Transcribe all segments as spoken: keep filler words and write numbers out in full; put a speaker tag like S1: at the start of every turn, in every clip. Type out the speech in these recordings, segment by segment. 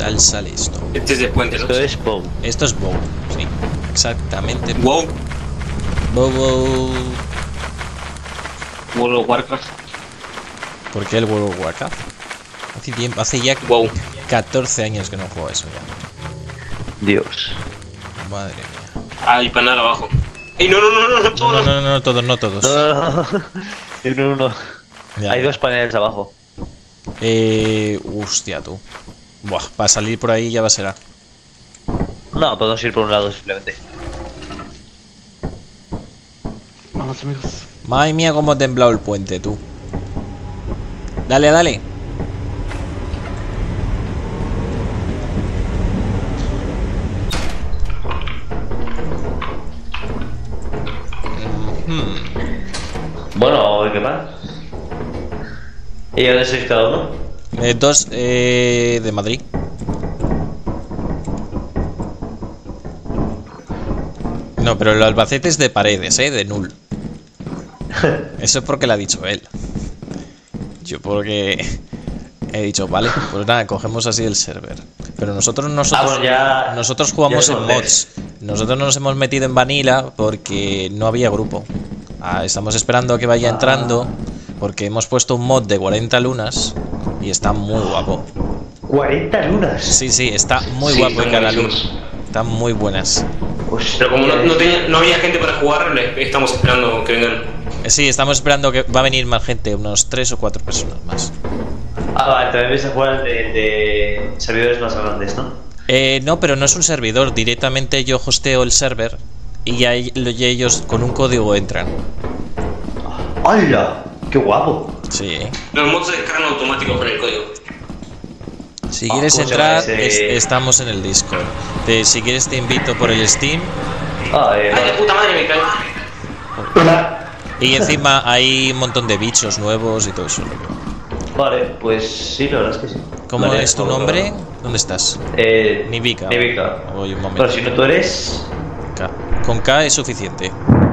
S1: tal sale esto?
S2: Este es de puente, ¿no?
S3: Esto es Bow.
S1: Esto es Bow, sí. Exactamente.
S2: Wow.
S1: Bow, Bow.
S2: World of Warcraft.
S1: ¿Por qué el World of Warcraft? Hace tiempo, hace ya
S2: Wow.
S1: catorce años que no juego eso ya.
S3: Dios.
S1: Madre mía.
S2: Ah, y panal abajo. ¡Ey, no, no, no, no, no,
S1: No,
S2: todos!
S1: no, no, no, todos, no todos.
S3: Uno, uno.
S1: Ya,
S3: Hay
S1: ya.
S3: dos paneles abajo.
S1: Eh. Hostia, tú. Buah, para salir por ahí ya va a ser.
S3: No, podemos ir por un lado simplemente.
S4: Vamos, amigos.
S1: Madre mía, cómo ha temblado el puente, tú. Dale, dale.
S3: Bueno, ¿qué más? ¿Y dónde sois cada uno?
S1: Eh, dos eh, de Madrid. No, pero el Albacete es de Paredes, eh, de Null. Eso es porque lo ha dicho él. Yo porque he dicho, vale, pues nada, cogemos así el server. Pero nosotros nosotros,
S3: Ah, bueno, ya-
S1: nosotros jugamos
S3: ya
S1: en
S3: somos
S1: mods. Nosotros nos hemos metido en Vanilla porque no había grupo. Ah, estamos esperando a que vaya entrando porque hemos puesto un mod de cuarenta lunas y está muy guapo.
S3: cuarenta lunas.
S1: Sí, sí, está muy
S2: Sí,
S1: guapo
S2: están
S1: y cada
S2: buenísimos.
S1: luna. Están muy buenas.
S2: Pero como no, no, tenía, no había gente para jugar, le- estamos esperando que vengan.
S1: Eh, Sí, estamos esperando que va a venir más gente, unos tres o cuatro personas más.
S3: Ah, vale, también vais a jugar de, de servidores más grandes, ¿no?
S1: Eh, no, pero no es un servidor, directamente yo hosteo el server y ya y ellos con un código entran.
S3: ¡Hala! ¡Qué guapo!
S1: Sí.
S2: Los mods se descargan automáticos con el código.
S1: Si
S3: Ah,
S1: quieres
S3: ¿cómo se llama
S1: entrar,
S3: ese?
S1: es- estamos en el Discord. Te- si quieres te invito por el Steam
S3: Ah, eh,
S2: ¡Ay, de puta madre, me cae!
S4: Hola.
S1: y encima hay un montón de bichos nuevos y todo eso.
S3: vale, pues sí, la verdad es que sí.
S1: ¿Cómo
S3: Vale,
S1: es tu
S3: vamos a
S1: nombre?
S3: ver.
S1: ¿Dónde estás?
S3: Eh,
S1: Nivika.
S3: Nivika.
S1: Voy un momento.
S3: Pero si no tú eres...
S1: K. Con K es suficiente.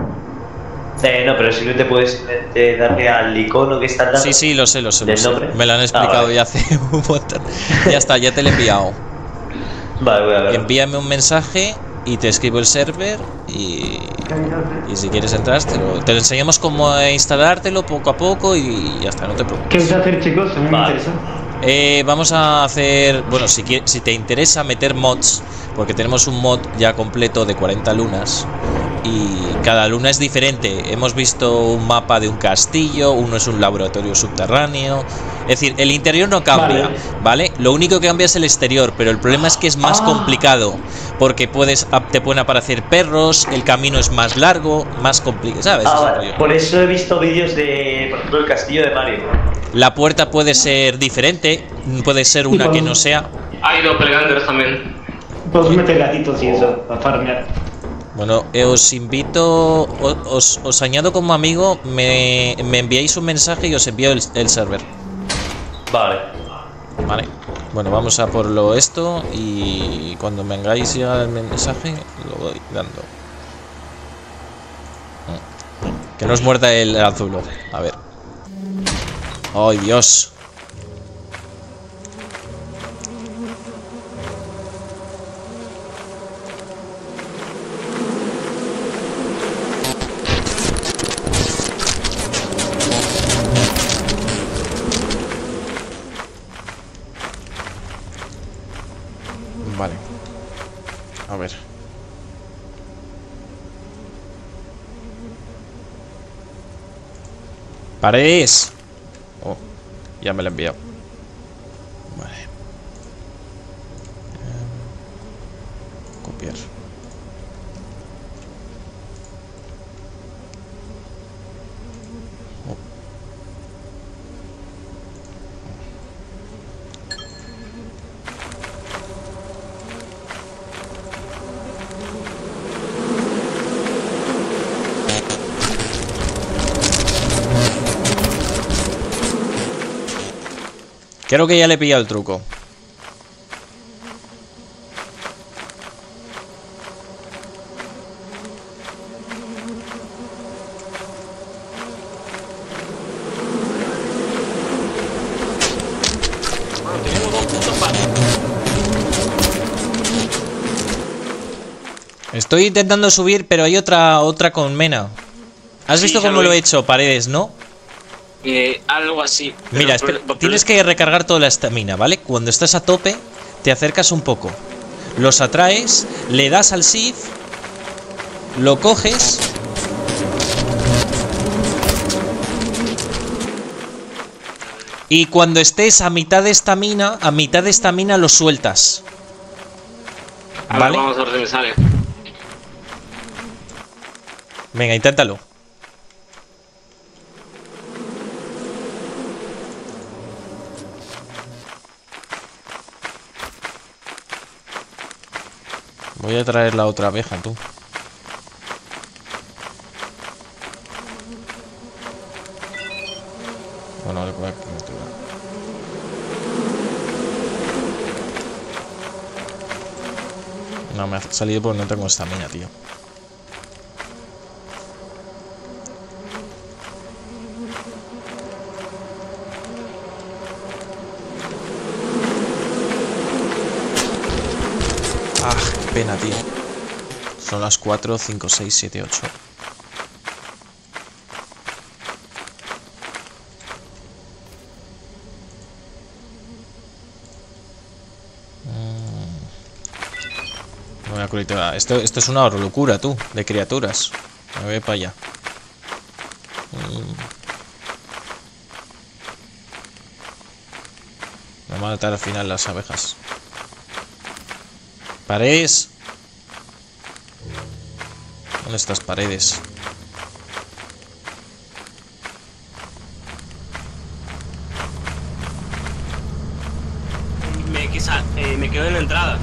S3: Eh, no, pero simplemente puedes eh, darle al icono que está dando.
S1: Sí, sí, lo sé, lo sé, lo
S3: ¿Del
S1: sé.
S3: nombre?
S1: Me lo han
S3: Ah,
S1: explicado
S3: vale.
S1: ya hace un montón. Ya está, ya te lo he enviado.
S3: Vale, voy a ver.
S1: Envíame un mensaje y te escribo el server y, y si quieres entrar te lo, te lo enseñamos cómo instalártelo poco a poco y ya está, no te
S4: ¿Qué
S1: preocupes.
S4: vais a hacer, chicos? A mí me
S3: Vale.
S4: interesa.
S1: Eh, vamos a hacer, bueno, si, quie- si te interesa meter mods, porque tenemos un mod ya completo de cuarenta lunas y cada luna es diferente. Hemos visto un mapa de un castillo, uno es un laboratorio subterráneo. Es decir, el interior no cambia, ¿vale? Lo único que cambia es el exterior, pero el problema es que es más
S4: Ah.
S1: complicado, porque puedes te pueden aparecer perros, el camino es más largo, más complicado, ¿sabes?
S3: Ah,
S1: Ese
S3: vale.
S1: rollo.
S3: Por eso he visto vídeos de, por ejemplo, el castillo de Mario.
S1: La puerta puede ser diferente, puede ser una que no sea.
S2: Hay doppelgangers también.
S4: Puedo meter gatitos y eso, para farmear.
S1: Bueno, eh, os invito, o- os, os añado como amigo, me, me enviáis un mensaje y os envío el, el server.
S3: Vale.
S1: Vale. Bueno, vamos a por lo esto y cuando me hagáis llegar el mensaje lo voy dando. Que no os muerda el azul. A ver. ¡Ay, Dios! Vale. A ver. ¡Paredes! Oh, ya me lo he enviado. Vale. Em, copiar. Oh. Creo que ya le he pillado el truco.
S2: Tenemos dos puntos para.
S1: Estoy intentando subir, pero hay otra otra con Mena. ¿Has
S2: Sí,
S1: visto
S2: ya
S1: cómo
S2: lo
S1: lo he
S2: vi.
S1: hecho? Paredes, ¿no?
S2: Eh, algo así. Pero
S1: Mira,
S2: por-
S1: espera,
S2: por-
S1: tienes que recargar toda la estamina, ¿vale? Cuando estás a tope, te acercas un poco. Los atraes, le das al shift, lo coges. Y cuando estés a mitad de estamina, a mitad de estamina lo sueltas.
S2: A ver,
S1: ¿Vale?
S2: vamos a ver si me sale.
S1: Venga, inténtalo. Voy a traer la otra abeja, tú. Bueno, ahora voy a capturar. No, me ha salido porque no tengo estamina, tío. Ah, qué pena, tío. Son las cuatro, cinco, seis, siete, ocho. Una criatura. Esto, esto es una locura, tú, de criaturas. Me voy para allá. Mm. Me van a matar al final las abejas. Paredes. ¿Dónde estás, Paredes?
S2: Me, quizá, eh, me quedo en la entrada.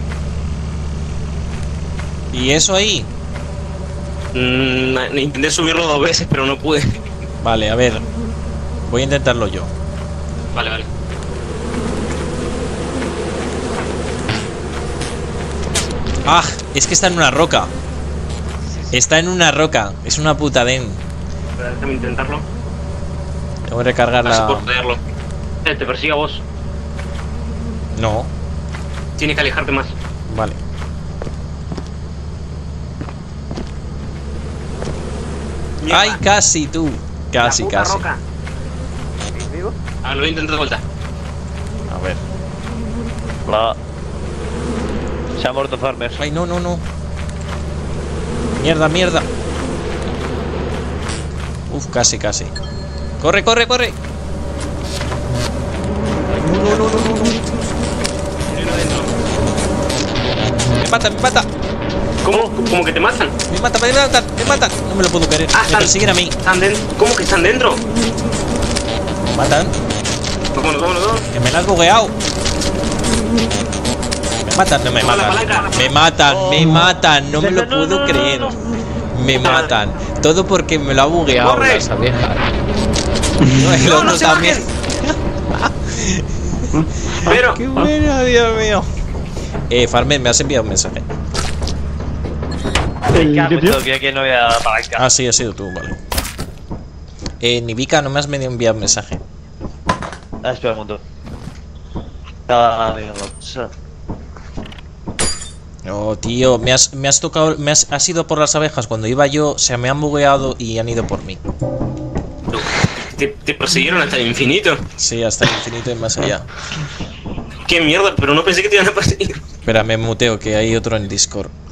S1: ¿Y eso ahí?
S2: Mm, intenté subirlo dos veces, pero no pude.
S1: Vale, a ver. Voy a intentarlo yo.
S2: Vale, vale.
S1: ¡Ah! Es que está en una roca. Está en una roca. Es una puta den.
S2: Espera, déjame intentarlo.
S1: Tengo que recargar
S2: Casi por
S1: la...
S2: joderlo. Eh, te persigue a vos.
S1: No.
S2: Tienes que alejarte más.
S1: Vale.
S2: Mierda.
S1: ¡Ay, casi, tú! Casi,
S2: La puta
S1: casi.
S2: roca. A ver, lo voy a intentar de vuelta.
S1: A ver.
S3: Va. Se ha muerto Farmer.
S1: ¡Ay, no, no, no! ¡Mierda, mierda! Uf, casi, casi. ¡Corre, corre, corre! ¡No, no, no, no, no!
S2: Hay uno dentro.
S1: ¡Me mata, me mata!
S2: ¿Cómo? ¿Cómo que te matan?
S1: ¡Me mata, me matan, me matan! No me lo puedo creer.
S2: Ah,
S1: Me
S2: están,
S1: persiguen a mí.
S2: están dentro. ¿Cómo que están dentro?
S1: Me matan.
S2: Vámonos, vámonos, vámonos.
S1: Que me la has bugueado. Me matan, no me
S2: Toma la
S1: matan.
S2: palanca.
S1: Me matan, me matan, no me lo
S3: No, no,
S1: puedo
S3: no, no,
S1: creer.
S3: no.
S1: Me matan. Todo porque me lo ha bugueado
S2: ¡Corre!
S1: las abejas. No, el
S2: No,
S1: otro
S2: no se
S1: también.
S2: bajen. Pero,
S1: Qué bueno, Dios mío. Eh, Farmer, me has enviado un mensaje.
S4: ¿El
S3: Ya,
S4: que
S3: pues que aquí no había palanca.
S1: Ah, sí, ha sido tú, vale. Eh, Nivika, no me has medio enviado un mensaje.
S3: Ah, espera un momento. Ah, mira, no.
S1: Oh, tío, me has, me has tocado, me has, has ido por las abejas. Cuando iba yo, se me han bugueado y han ido por mí.
S2: te, te persiguieron hasta el infinito.
S1: Sí, hasta el infinito y más allá.
S2: Qué mierda, pero no pensé que te iban a perseguir.
S1: Espera, me muteo, que hay otro en Discord.